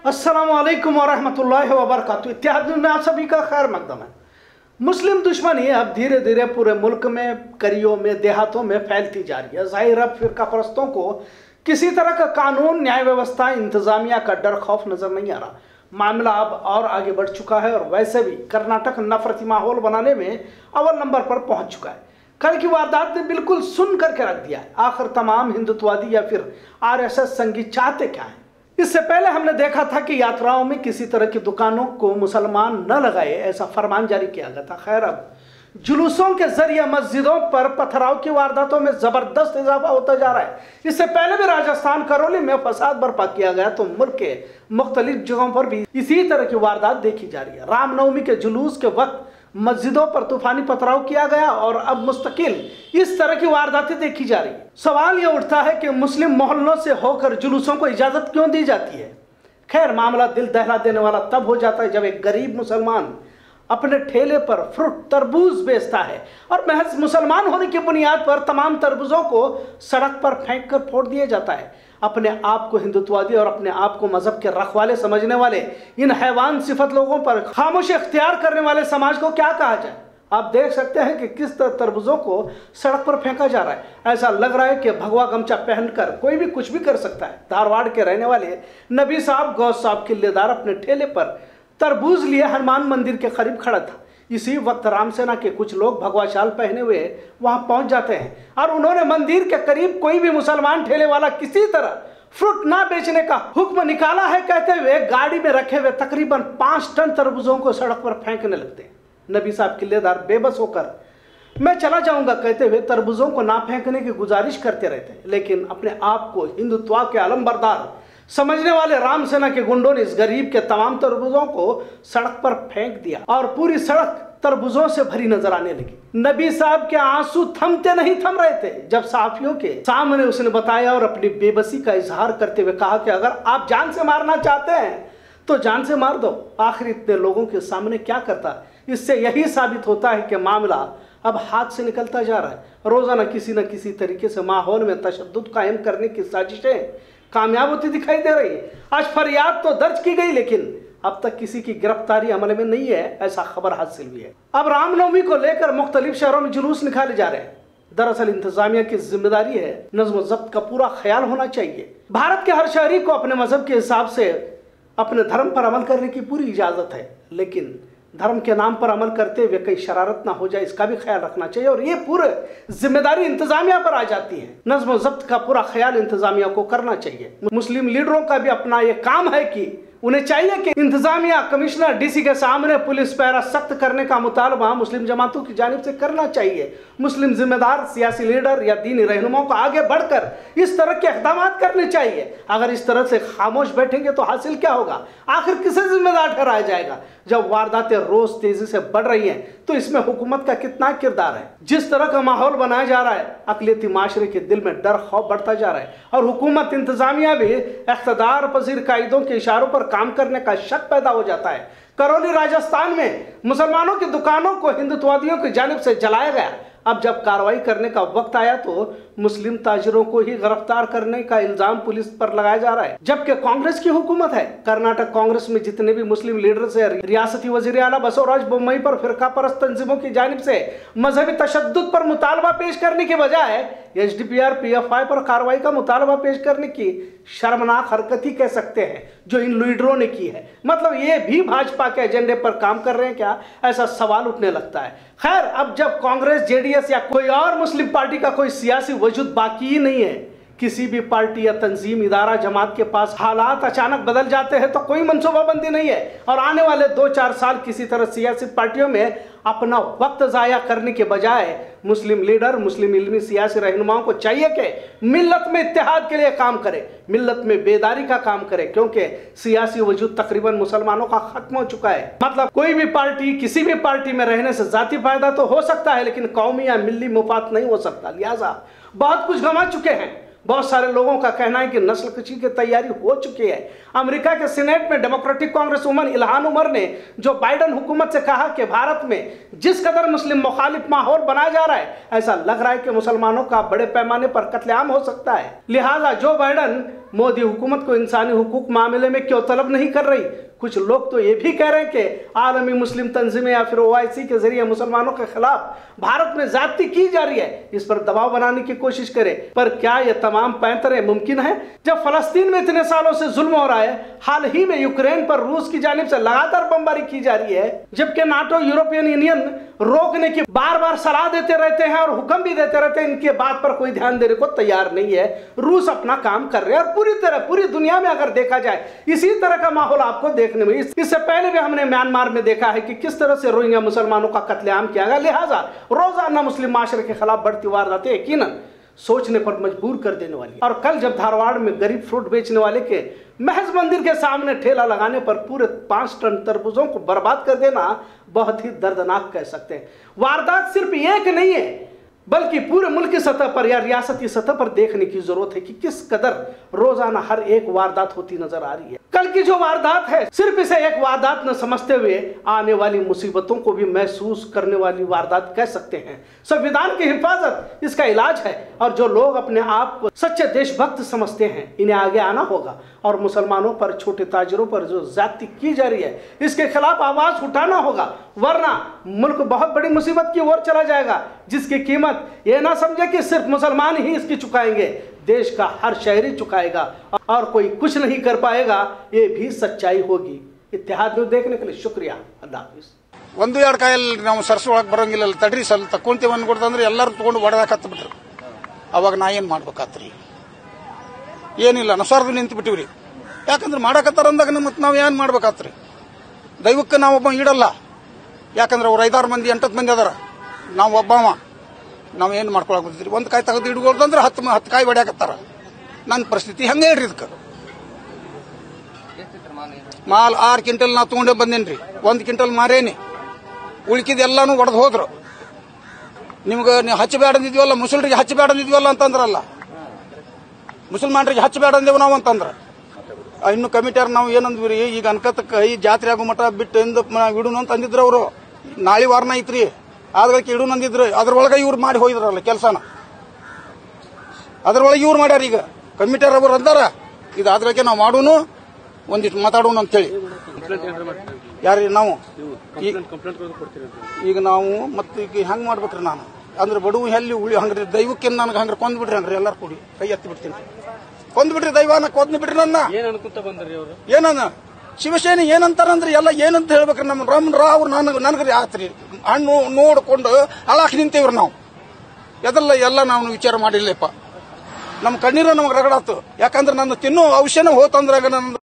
अस्सलामुअलैकुम वरहमतुल्लाहि वबरकातुहू। इत्तेहाद में आप सभी का खैर मकदम है। मुस्लिम दुश्मनी अब धीरे धीरे पूरे मुल्क में, करियों में, देहातों में फैलती जा रही है। जाहिर अब फिरका परस्तों को किसी तरह का कानून, न्याय व्यवस्था, इंतजामिया का डर खौफ नजर नहीं आ रहा। मामला अब और आगे बढ़ चुका है और वैसे भी कर्नाटक नफरती माहौल बनाने में अव्वल नंबर पर पहुंच चुका है। कल की वारदात ने बिल्कुल सुन करके रख दिया है। आखिर तमाम हिंदुत्ववादी या फिर आरएसएस संगी चाहते क्या हैं? इससे पहले हमने देखा था कि यात्राओं में किसी तरह की दुकानों को मुसलमान न लगाए, ऐसा फरमान जारी किया गया था। खैर, अब जुलूसों के जरिए मस्जिदों पर पथराव की वारदातों में जबरदस्त इजाफा होता जा रहा है। इससे पहले भी राजस्थान करौली में फसाद बर्पा किया गया तो मुल्क के मुख्तलिफ जगहों पर भी इसी तरह की वारदात देखी जा रही है। रामनवमी के जुलूस के वक्त मस्जिदों पर तूफानी पथराव किया गया और अब मुस्तकिल इस तरह की वारदातें देखी जा रही है। सवाल यह उठता है कि मुस्लिम मोहल्लों से होकर जुलूसों को इजाजत क्यों दी जाती है? खैर, मामला दिल दहला देने वाला तब हो जाता है जब एक गरीब मुसलमान अपने ठेले पर फ्रूट, तरबूज बेचता है और महज मुसलमान होने की बुनियाद पर तमाम तरबूजों को सड़क पर फेंक कर फोड़ दिया जाता है। अपने आप को हिंदुत्ववादी और अपने आप को मजहब के रखवाले समझने वाले इन हैवान सिफत लोगों पर खामोशी अख्तियार करने वाले समाज को क्या कहा जाए? आप देख सकते हैं कि किस तरह तरबूजों को सड़क पर फेंका जा रहा है। ऐसा लग रहा है कि भगवा गमछा पहनकर कोई भी कुछ भी कर सकता है। धारवाड़ के रहने वाले नबी साहब, गौस साहब किल्लेदार अपने ठेले पर तरबूज लिए हनुमान मंदिर के करीब खड़ा था। इसी वक्त रामसेना के कुछ लोग भगवा शाल पहने हुए वहां पहुंच जाते हैं और उन्होंने मंदिर के करीब कोई भी मुसलमान ठेले वाला किसी तरह फ्रूट ना बेचने का हुक्म निकाला है कहते हुए गाड़ी में रखे हुए तकरीबन 5 टन तरबूजों को सड़क पर फेंकने लगते हैं। नबी साहब किल्लेदार बेबस होकर मैं चला जाऊंगा कहते हुए तरबूजों को ना फेंकने की गुजारिश करते रहते हैं, लेकिन अपने आप को हिंदुत्व के अलमबरदार समझने वाले रामसेना के गुंडों ने इस गरीब के तमाम तरबूजों को सड़क पर फेंक दिया और पूरी सड़क तरबूजों से भरी नजर आने लगी। नबी साहब के आंसू थमते नहीं थम रहे थे जब सहाफियों के सामने उसने बताया और अपनी बेबसी का इजहार करते हुए कहा कि अगर आप जान से मारना चाहते हैं तो जान से मार दो। आखिर इतने लोगों के सामने क्या करता? इससे यही साबित होता है कि मामला अब हाथ से निकलता जा रहा है। रोजाना किसी न किसी तरीके से माहौल में तशद्दुद कायम करने की साजिशें कामयाब होती दिखाई दे रही है। आज फरियाद तो दर्ज की गई लेकिन अब तक किसी की गिरफ्तारी अमल में नहीं है, ऐसा खबर हासिल हुई है। अब रामनवमी को लेकर मुख्तलिफ शहरों में जुलूस निकाले जा रहे हैं। दरअसल इंतजामिया की जिम्मेदारी है, नज्म ज़ब्त का पूरा ख्याल होना चाहिए। भारत के हर शहरी को अपने मजहब के हिसाब से अपने धर्म पर अमल करने की पूरी इजाजत है, लेकिन धर्म के नाम पर अमल करते हुए कहीं शरारत ना हो जाए इसका भी ख्याल रखना चाहिए और ये पूरे जिम्मेदारी इंतजामिया पर आ जाती है। नज्म ज़ब्त का पूरा ख्याल इंतजामिया को करना चाहिए। मुस्लिम लीडरों का भी अपना ये काम है कि उन्हें चाहिए कि इंतजामिया, कमिश्नर, डीसी के सामने पुलिस पहरा सख्त करने का मुतालबा मुस्लिम जमातों की जानिब से करना चाहिए। मुस्लिम जिम्मेदार, सियासी लीडर या दीनी रहनुमाओं को आगे बढ़कर इस तरह के इक़दाम करने चाहिए। अगर इस तरह से खामोश बैठेंगे तो हासिल क्या होगा? आखिर किसे जिम्मेदार ठहराया जाएगा? जब वारदातें रोज तेजी से बढ़ रही हैं तो इसमें हुकूमत का कितना किरदार है? जिस तरह का माहौल बनाया जा रहा है, अक़लियती माशरे के दिल में डर खौफ बढ़ता जा रहा है और हुकूमत, इंतजामिया भी इक़्तिदार पजीर कायदों के इशारों पर काम करने का शक पैदा हो जाता है। करौली राजस्थान में मुसलमानों की दुकानों को हिंदुत्ववादियों की जानिब से जलाया गया। अब जब कार्रवाई करने का वक्त आया तो मुस्लिम ताजिरों को ही गिरफ्तार करने का इल्जाम पुलिस पर लगाया जा रहा है, जबकि कांग्रेस की हुकूमत है। कर्नाटक कांग्रेस में जितने भी मुस्लिम लीडर्स है, रियासती वजीर आला बसवराज बोम्मई पर फिरका परस्त तंजीमों की जानिब से मजहबी तशद्दुद पर मुतालबा पेश करने के बजाय एचडीपीआर पीएफआई पर कार्रवाई का मुतालबा पेश करने की शर्मनाक हरकत ही कह सकते हैं जो इन लीडरों ने की है। मतलब ये भी भाजपा के एजेंडे पर काम कर रहे हैं क्या? ऐसा सवाल उठने लगता है। खैर, अब जब कांग्रेस, जेडीएस या कोई और मुस्लिम पार्टी का कोई सियासी वजूद बाकी ही नहीं है, किसी भी पार्टी या तंजीम, इदारा, जमात के पास हालात अचानक बदल जाते हैं तो कोई मनसूबाबंदी नहीं है और आने वाले 2-4 साल किसी तरह सियासी पार्टियों में अपना वक्त ज़ाया करने के बजाय मुस्लिम लीडर, मुस्लिम इल्मी, सियासी रहनुमाओं को चाहिए कि मिल्लत में इत्तेहाद के लिए काम करे, मिल्लत में बेदारी का काम करे, क्योंकि सियासी वजूद तकरीबन मुसलमानों का खत्म हो चुका है। मतलब कोई भी पार्टी, किसी भी पार्टी में रहने से जाती फायदा तो हो सकता है लेकिन कौमी या मिल्ली मुफाद नहीं हो सकता। लिहाजा बहुत कुछ गंवा चुके हैं। बहुत सारे लोगों का कहना है कि नस्ल कशी की तैयारी हो चुकी है। अमेरिका के सीनेट में Democratic Congress woman Ilhan Omar ने जो बाइडेन हुकूमत से कहा कि भारत में जिस कदर मुस्लिम मुखालिफ माहौल बनाया जा रहा है, ऐसा लग रहा है कि मुसलमानों का बड़े पैमाने पर कत्लेआम हो सकता है। लिहाजा जो बाइडेन मोदी हुकूमत को इंसानी हुकूक मामले में क्यों तलब नहीं कर रही? कुछ लोग तो ये भी कह रहे हैं कि आलमी मुस्लिम तंजीमें या फिर OIC के जरिए मुसलमानों के खिलाफ भारत में ज्यादती की जा रही है, इस पर दबाव बनाने की कोशिश करे। पर क्या ये तमाम पैंतरे मुमकिन है? जब फलस्तीन में इतने सालों से जुल्म हो रहा है, हाल ही में यूक्रेन पर रूस की जानिब से लगातार बमबारी की जा रही है, जबकि नाटो यूरोपियन यूनियन रोकने की बार बार सलाह देते रहते हैं और हुक्म भी देते रहते हैं, इनके बात पर कोई ध्यान देने को तैयार नहीं है। रूस अपना काम कर रहे हैं और पूरी दुनिया में अगर देखा जाए इसी तरह का माहौल आपको देखने में, इससे पहले भी हमने म्यांमार में देखा है कि किस तरह से रोहिंग्या मुसलमानों का कत्लेआम किया गया। लिहाजा रोजाना मुस्लिम माशरे के खिलाफ बढ़ती वारदातें यकीनन सोचने पर मजबूर कर देने वाली। और कल जब धारवाड़ में गरीब फ्रूट बेचने वाले के महज मंदिर के सामने ठेला लगाने पर पूरे 5 टन तरबूजों को बर्बाद कर देना बहुत ही दर्दनाक कह सकते हैं। वारदात सिर्फ एक नहीं है, बल्कि पूरे मुल्क की सतह पर या रियासती सतह पर देखने की जरूरत है कि किस कदर रोजाना हर एक वारदात होती नजर आ रही है। कल की जो वारदात है, सिर्फ इसे एक वारदात न समझते हुए आने वाली मुसीबतों को भी महसूस करने वाली वारदात कह सकते हैं। संविधान की हिफाजत इसका इलाज है और जो लोग अपने आप को सच्चे देशभक्त समझते हैं, इन्हें आगे आना होगा और मुसलमानों पर, छोटे ताजिरों पर जो ज्यादती की जा रही है, इसके खिलाफ आवाज उठाना होगा, वरना मुल्क बहुत बड़ी मुसीबत की ओर चला जाएगा, जिसकी कीमत ये ना समझे कि सिर्फ मुसलमान ही इसकी चुकाएंगे, देश का हर शहरी चुकाएगा और कोई कुछ नहीं कर पाएगा। ये भी सच्चाई होगी। इत्तेहाद न्यूज़ देखने के लिए शुक्रिया। अल्लाह हाफिज। ಒಂದು ಎರಡು ಕಾಯಲ್ಲಿ ನಾವು ಸರ್ಸೊಳಗೆ ಬರೋಂಗಿಲ್ಲ, ತಡ್ರಿ ಸ್ವಲ್ಪ ತಕ್ಕೊಂತೀವಿ ಅನ್ಕೊಡ್ತಂದ್ರೆ ಎಲ್ಲರೂ ತಗೊಂಡು ಹೊಡೆದಾಕತ್ತ ಬಿಟ್ರು. ಅವಾಗ ನಾ ಏನು ಮಾಡ್ಬೇಕಾತ್ರಿ? ಏನಿಲ್ಲ, ನಾವು ಸ್ವರ್ದು ನಿಂತು ಬಿಟ್ಟಿವ್ರಿ. ಯಾಕಂದ್ರೆ ಮಾಡಕತ್ತಾರ ಅಂದಾಗ ಮತ್ತೆ ನಾವು ಏನು ಮಾಡ್ಬೇಕಾತ್ರಿ? ದೈವಕ್ಕೆ ನಾವೊಬ್ಬ ಇಡಲ್ಲ, ಯಾಕಂದ್ರೆ ಅವ್ರು 5-6 ಮಂದಿ 8 ಮಂದಿ ಅದಾರ, ನಾವು ಒಬ್ಬವ, ನಾವು ಏನು ಮಾಡ್ಕೊಳಕ್ ಬರ್ತೀರಿ? ಒಂದು ಕಾಯಿ ತೆಗೆದು ಇಡ್ಕೊಳ್ದಂದ್ರೆ 10 ಕಾಯಿ ಹೊಡ್ಯಾಕತ್ತಾರ. ನನ್ನ ಪರಿಸ್ಥಿತಿ ಹಂಗೆ ಹೇಳ್ರಿ. ಇದಕ್ಕೆ ಮಾಲ್ 6 ಕ್ವಿಂಟಲ್ ನಾ ತಗೊಂಡೇ ಬಂದೇನ್ರಿ, 1 ಕ್ವಿಂಟಲ್ ಮಾರೇನಿ, ಉಳ್ಕಿದೆಲ್ಲಾನು ಒಡೆದು ಹೋದ್ರು. ನಿಮ್ಗೆ ನೀವು ಹಚ್ಚಬೇಡ ಅಂದಿದ್ವಲ್ಲ, ಮುಸಲ್ರಿಗೆ ಹಚ್ಚಬೇಡ ಅಂದಿದ್ವಲ್ಲ ಅಂತಂದ್ರಲ್ಲ, ಮುಸಲ್ಮಾನರಿಗೆ ಹಚ್ಚಬೇಡ ಅಂದೇವು ನಾವು ಅಂತಂದ್ರ. ಇನ್ನು ಕಮಿಟಿಯರ್ ನಾವು ಏನಂದ್ವಿ, ಈಗ ಅನ್ಕತಕ್ಕ ಈ ಜಾತ್ರೆ ಆಗೋ ಮಠ ಬಿಟ್ಟು ಇಡುನು ಅಂತ ಅಂದಿದ್ರು ಅವರು. ನಾಳೆ ವಾರನ ಐತ್ರಿ, ಆದ್ರಕ್ಕೆ ಇಡುನು ಅಂದಿದ್ರು. ಅದ್ರೊಳಗೆ ಇವ್ರು ಮಾಡಿ ಹೋಗಿದ್ರಲ್ಲ ಕೆಲಸನ, ಅದ್ರೊಳಗೆ ಇವ್ರು ಮಾಡ್ಯಾರ. ಈಗ ಕಮಿಟಿಯರ್ ಅವರು ಅಂದಾರ, ಇದು ಆದ್ರಕ್ಕೆ ನಾವು ಮಾಡೋನು, ಒಂದಿಷ್ಟು ಮಾತಾಡೋಣ ಅಂತೇಳಿ. ಯಾರೀ ನಾವು ಈಗ ನಾವು ಮತ್ತೆ ಈಗ ಹೆಂಗ್ ಮಾಡ್ಬೇಕ್ರಿ? ನಾನು ಅಂದ್ರೆ ಬಡವು ಎಲ್ಲಿ ಉಳಿ ಹಂಗ್ರಿ? ದೈವಕ್ಕೆ ನನಗೆ ಹಂಗ್ರೆ ಕೊಂದ್ ಬಿಡ್ರಿ ಹಂಗ್ರಿ, ಎಲ್ಲಾರು ಕೂಡಿ ಕೈ ಎತ್ತಿ ಬಿಡ್ತೀನಿ. ಕೊಂದ್ ಬಿಡ್ರಿ ದೈವನ, ಕೊಂದ್ ಬಿಡ್ರಿ ನನ್ನ. ಏನನ್ನ ಶಿವಸೇನೆ ಏನಂತಾರಂದ್ರಿ? ಎಲ್ಲ ಏನಂತ ಹೇಳ್ಬೇಕ್ರಿ? ನಮ್ಮ ರಾಮನ್ ರಾವ್ ನನಗ್ರಿ ಆತ್ರಿ ಹಣ್ಣು ನೋಡ್ಕೊಂಡು ಅಲಾಕ್ ನಿಂತೇವ್ರಿ ನಾವು. ಎದಲ್ಲ ಎಲ್ಲ ನಾವು ವಿಚಾರ ಮಾಡಿಲ್ಲಪ್ಪ. ನಮ್ಮ ಕಣ್ಣೀರ ನಮಗೆ ರಗಡಾತು. ಯಾಕಂದ್ರೆ ನನ್ನ ತಿನ್ನೋ ಔಷಧ ಹೋತಂದ್ರಾಗ ನನ್ನ